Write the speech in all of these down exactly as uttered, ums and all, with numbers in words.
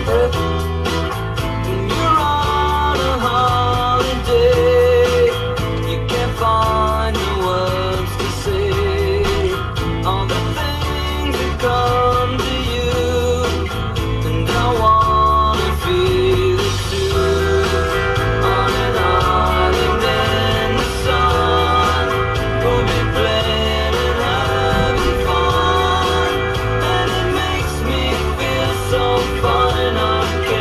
When you're on a holiday, you can't find the words to say all the things that come to you, and I wanna feel it too. On an island in the sun, we'll be playing and having fun, and it makes me feel so fun, and I can't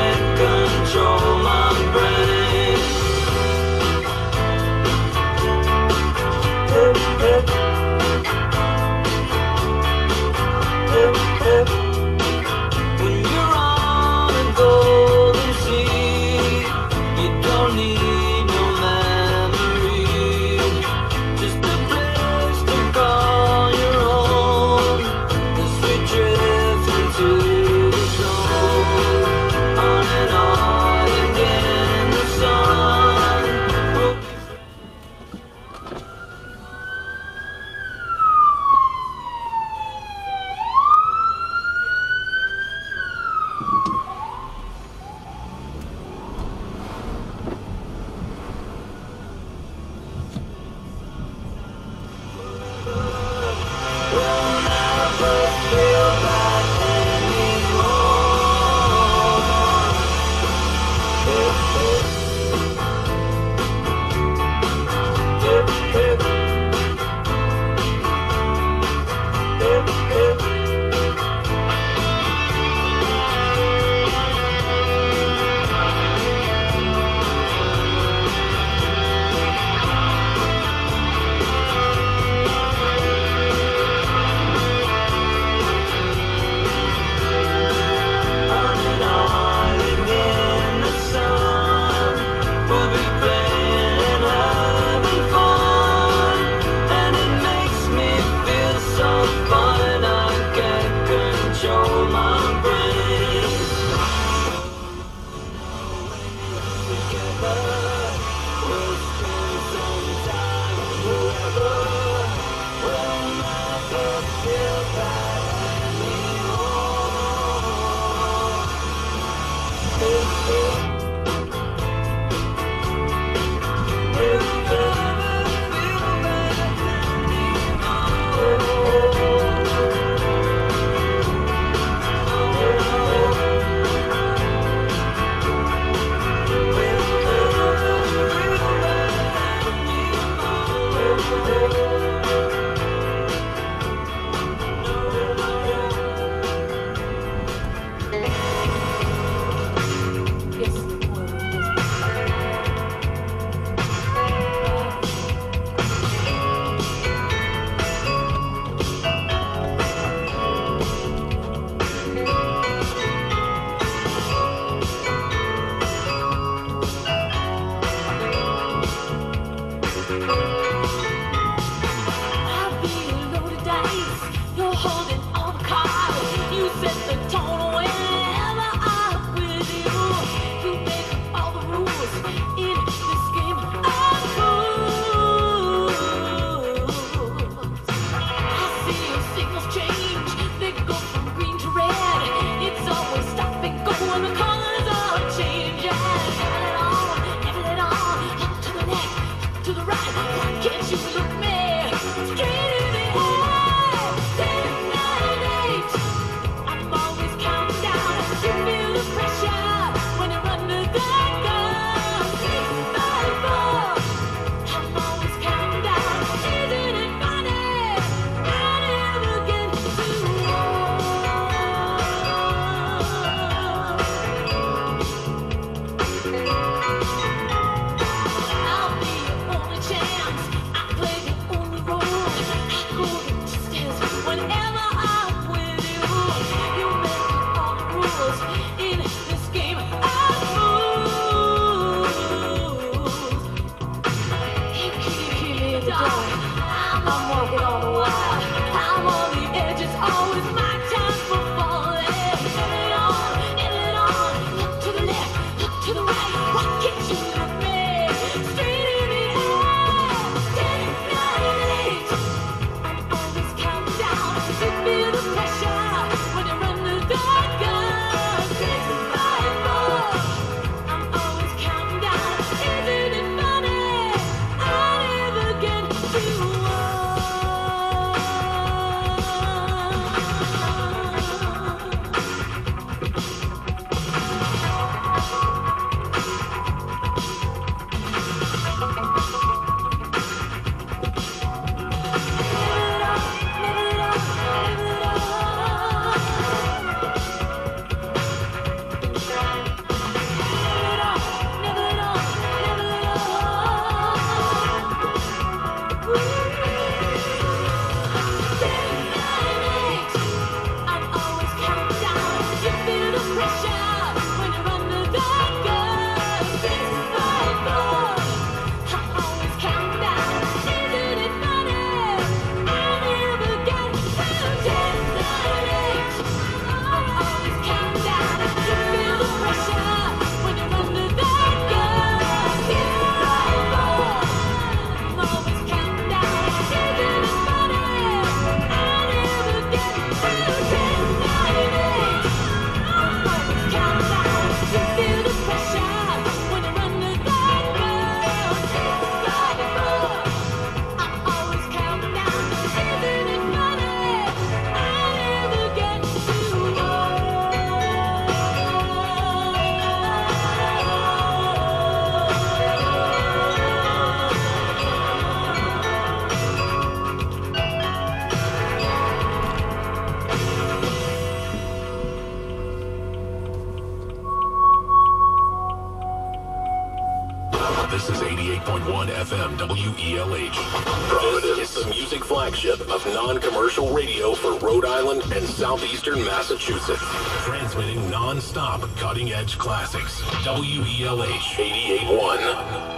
W E L H. Providence is the music flagship of non-commercial radio for Rhode Island and southeastern Massachusetts. Transmitting non-stop cutting-edge classics. W E L H eighty-eight point one.